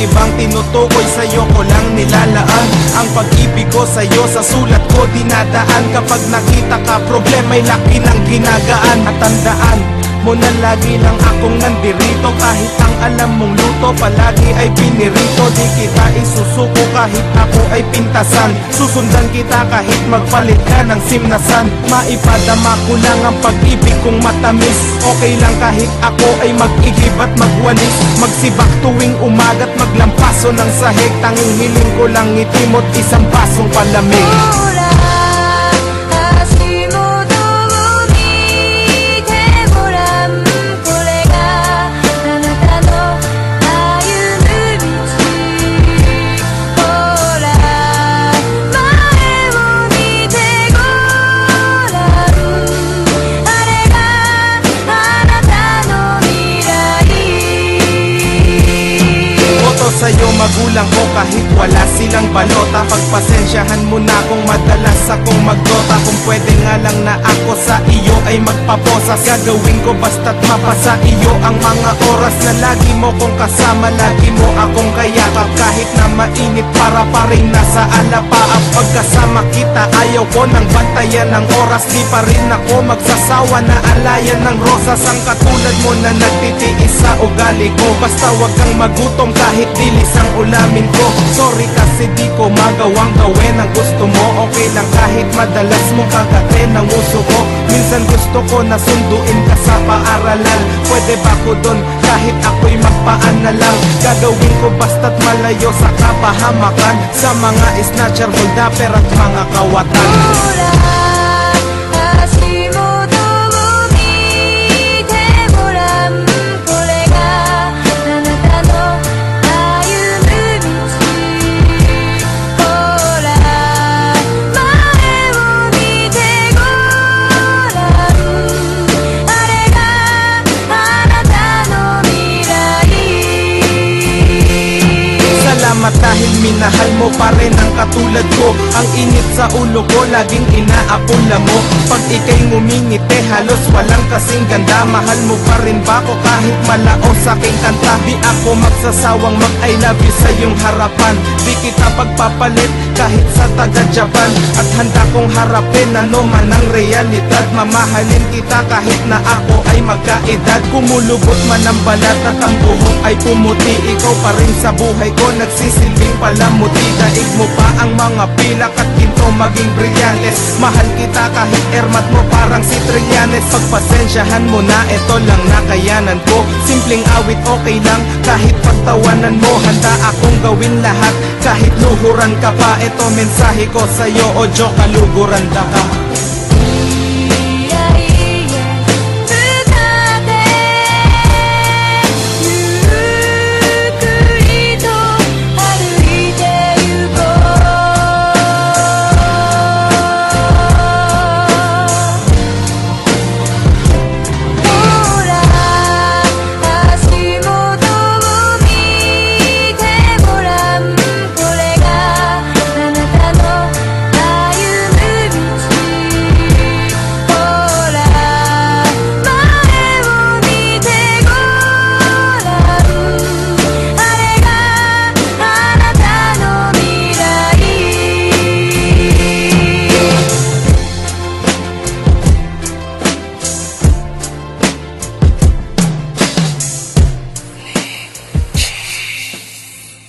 ibang tinutukoy, sa'yo ko lang nilalaan. Ang pag-ibig ko sa'yo sa sulat ko dinadaan. Kapag nakita ka problema'y laki ng ginagaan. At tandaan mo na lagi lang akong nandirito. Kahit ang alam mong luto palagi ay pinirito. Di kita isusuko kahit ako ay pintasan. Susundan kita kahit magpalit ka ng simnasan. Maipadama ko lang ang pag-ibig kong matamis. Okay lang kahit ako ay mag-igib at magwalis. Magsibak tuwing umaga't maglampaso ng sahig. Tanging hiling ko lang ngiti mo't isang basong palamig. Sa'yo magulang ko kahit wala silang balota. Pagpasensyahan mo na kung madalas akong magdota. Kung pwede nga lang na ako sa iyo ay magpaposas. Gagawin ko basta't mapasa iyo ang mga oras na lagi mo kong kasama. Lagi mo akong kayakap kahit na mainit para pa rin nasa alapaap. Pagkasama kita ayaw ko ng bantayan ng oras. Di pa rin ako magsasawa na alayan ng rosas. Ang katulad mo na nagtitiis sa ugali ko. Basta wag kang magutom kahit dilis ang ulamin ko. Sorry kasi di ko magawang gawin ang gusto mo. Okay lang kahit madalas mong kagatin ang uso ko. Minsan gusto ko na sunduin ka sa paaralan. Pwede ba ko dun kahit ako'y magpaana lang? Gagawin ko basta't malayo sa kapahamakan. Sa mga snatcher, holdapper at mga kawatan. Dahil minahal mo pa rin ang katulad ko. Ang init sa ulo ko laging inaapula mo. Pag ika'y ngumingiti halos walang kasing ganda. Mahal mo pa rin ba ko kahit malaos aking kanta? Di ako magsasawang mag-I love you sa iyong harapan. Di kita pagpapalit kahit sa taga-Japan. At handa kong harapin ano man ang realidad. Mamahalin kita kahit na ako ay magkaedad. Kumulubot man ang balat at ang buhok ay pumuti. Ikaw pa rin sa buhay ko nagsisilbing palamuti. Daig mo pa ang mga pilak at ginto maging brilyantes. Mahal kita kahit ermat mo parang si Trillanes. Pagpasensyahan mo na ito lang nakayanan ko. Simpleng awit okay lang kahit pagtawanan mo. Handa akong gawin lahat kahit luhuran ka pa. Ito mensahe ko sa'yo o joke kaluguran ka.